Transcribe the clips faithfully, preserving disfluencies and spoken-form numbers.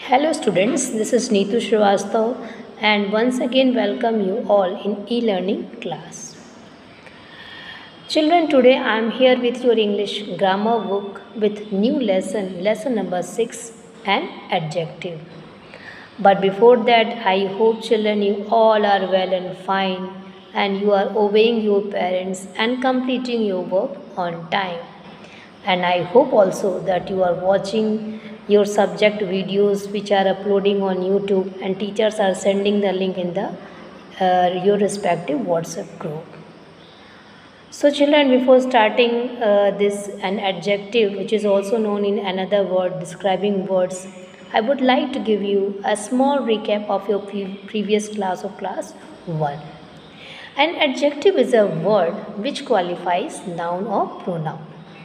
Hello students, this is Neetu Srivastav and once again welcome you all in e-learning class. Children, today I am here with your English grammar book with new lesson, lesson number six, an adjective. But before that, I hope children you all are well and fine and you are obeying your parents and completing your work on time. And I hope also that you are watching your subject videos which are uploading on YouTube and teachers are sending the link in the uh, your respective WhatsApp group. So children, before starting uh, this an adjective which is also known in another word describing words, I would like to give you a small recap of your pre- previous class of class one. An adjective is a word which qualifies noun or pronoun.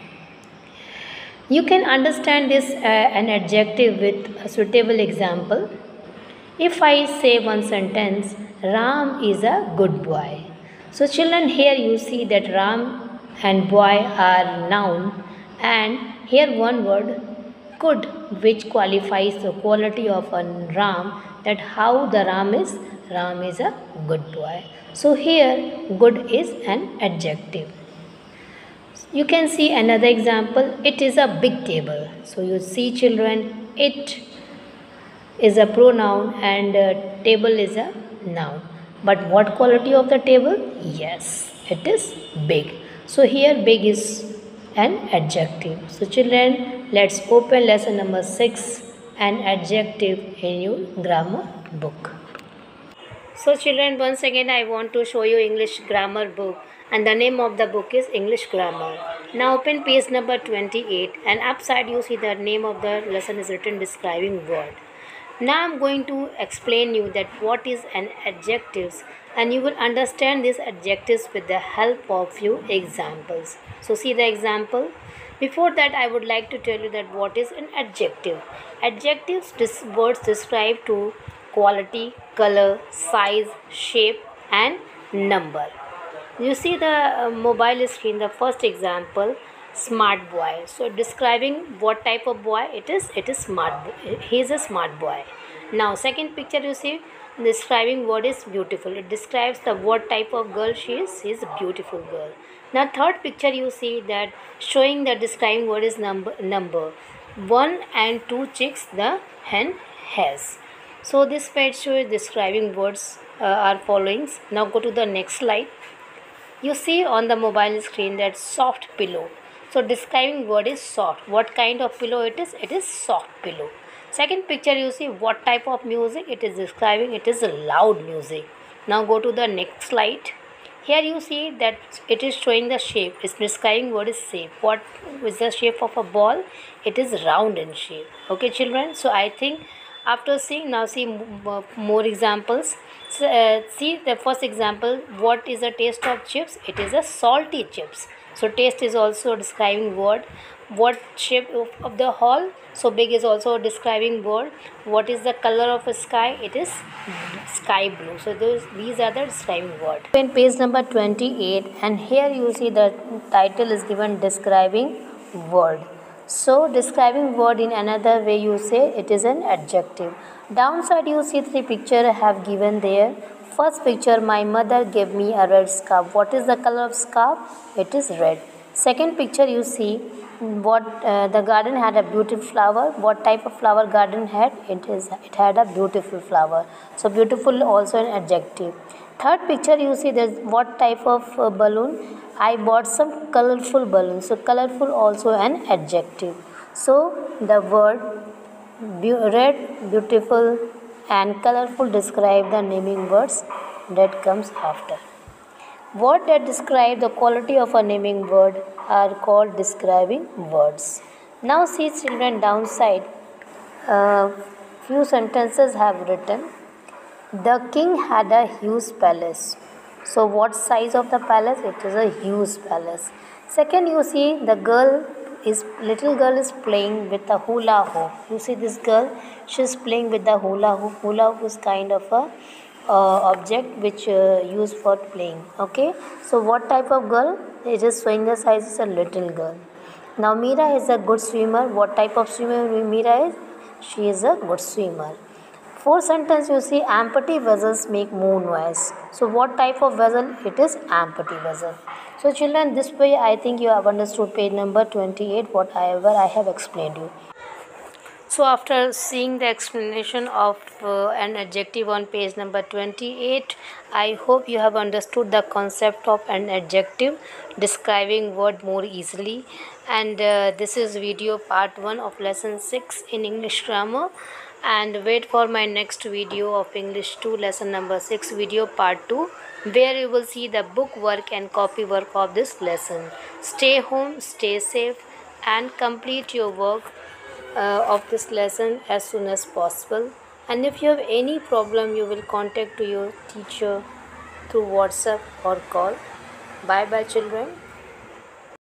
You can understand this uh, an adjective with a suitable example. If I say one sentence, Ram is a good boy. So children, here you see that Ram and boy are noun and here one word good which qualifies the quality of a Ram, that how the Ram is, Ram is a good boy. So here good is an adjective. You can see another example. It is a big table. So you see children, it is a pronoun and uh, table is a noun. But what quality of the table? Yes, it is big. So here big is an adjective. So children, let's open lesson number six, an adjective in your grammar book. So children, once again I want to show you English grammar book and the name of the book is English Grammar. Now open page number twenty-eight and upside you see the name of the lesson is written describing word. Now I am going to explain you that what is an adjectives and you will understand these adjectives with the help of few examples. So see the example. Before that I would like to tell you that what is an adjective. Adjectives dis- words describe to quality, color, size, shape and number. You see the uh, mobile screen, the first example, smart boy. So describing what type of boy it is, it is smart. He is a smart boy. Now second picture you see, describing word is beautiful. It describes the what type of girl she is. She is a beautiful girl. Now third picture you see that showing the describing word is number number. One and two chicks the hen has. So this page shows describing words uh, are following. Now go to the next slide. You see on the mobile screen that soft pillow. So describing word is soft. What kind of pillow it is? It is soft pillow. Second picture you see what type of music it is describing. It is loud music. Now go to the next slide. Here you see that it is showing the shape. It's describing what is shape. What is the shape of a ball? It is round in shape. Okay children. So I think after seeing, now see more examples. So, uh, see the first example, what is the taste of chips? It is a salty chips. So taste is also describing word. What shape of, of the hall? So big is also describing word. What is the color of a sky? It is sky blue. So those these are the describing word. In page number twenty-eight and here you see the title is given describing word. So describing word in another way you say it is an adjective. Downside you see three picture I have given there. First picture, my mother gave me a red scarf. What is the color of scarf? It is red. Second picture you see what uh, the garden had a beautiful flower. What type of flower garden had? It is it had a beautiful flower. So beautiful also an adjective. Third picture you see there's what type of uh, balloon. I bought some colorful balloons. So colorful also an adjective. So the word be- red, beautiful and colorful describe the naming words that comes after. Words that describe the quality of a naming word are called describing words. Now see children downside. Uh, few sentences have written. The king had a huge palace. So what size of the palace? It is a huge palace. Second you see the girl is little girl is playing with a hula hoop. You see this girl, she is playing with the hula hoop. Hula hoop is kind of a uh, object which uh, used for playing. Okay, so what type of girl? It is showing the size is a little girl. Now Meera is a good swimmer. What type of swimmer Meera is? She is a good swimmer. Fourth sentence you see empty vessels make more noise. So what type of vessel? It is empty vessel. So children, this way I think you have understood page number twenty-eight whatever I have explained you. So after seeing the explanation of uh, an adjective on page number twenty-eight, I hope you have understood the concept of an adjective describing word more easily. And uh, this is video part one of lesson six in English grammar. And wait for my next video of English two lesson number six video part two, where you will see the book work and copy work of this lesson. Stay home, stay safe, and complete your work uh, of this lesson as soon as possible. And if you have any problem, you will contact to your teacher through WhatsApp or call. Bye bye children.